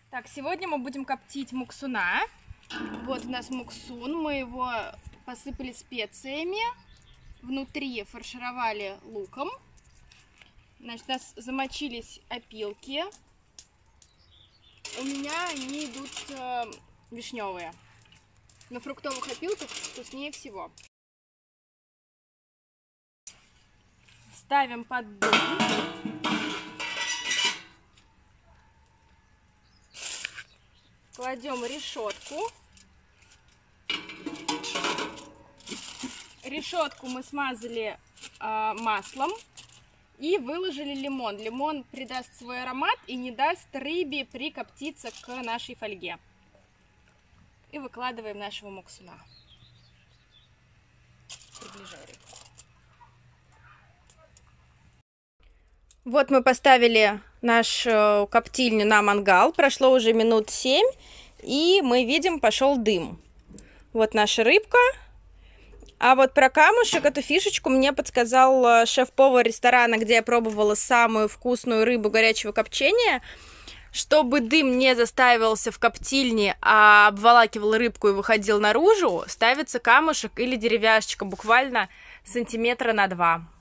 Так, сегодня мы будем коптить муксуна. Вот у нас муксун, мы его посыпали специями, внутри фаршировали луком. Значит, у нас замочились опилки. У меня они идут вишневые. На фруктовых опилках вкуснее всего. Ставим под дым. Кладем решетку. Решетку мы смазали маслом и выложили лимон. Лимон придаст свой аромат и не даст рыбе прикоптиться к нашей фольге. И выкладываем нашего муксуна. Приближай рыбку. Вот мы поставили нашу коптильню на мангал. Прошло уже минут 7, и мы видим, пошел дым. Вот наша рыбка. А вот про камушек, эту фишечку мне подсказал шеф-повар ресторана, где я пробовала самую вкусную рыбу горячего копчения. Чтобы дым не застаивался в коптильне, а обволакивал рыбку и выходил наружу, ставится камушек или деревяшечка, буквально сантиметра на 2.